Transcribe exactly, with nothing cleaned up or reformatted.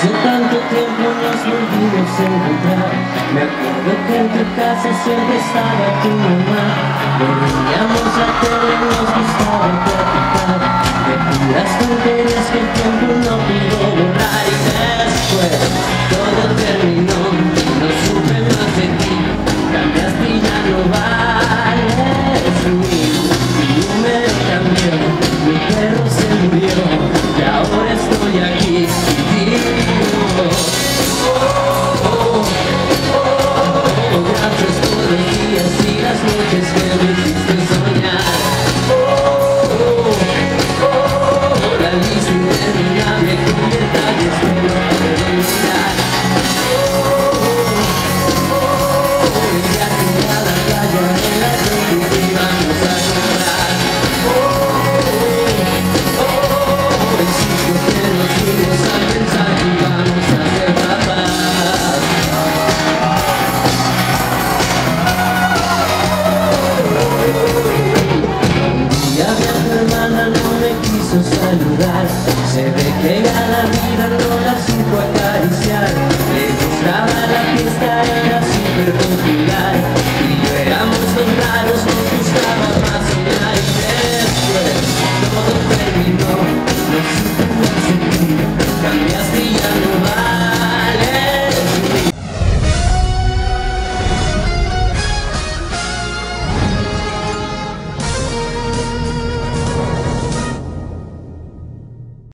Hace tanto tiempo nos volvimos a encontrar. Me acuerdo que en tu casa siempre estaba tu mamá. Veíamos la tele, nos gustaba platicar de puras tonterías que el tiempo no pudo borrar. Y después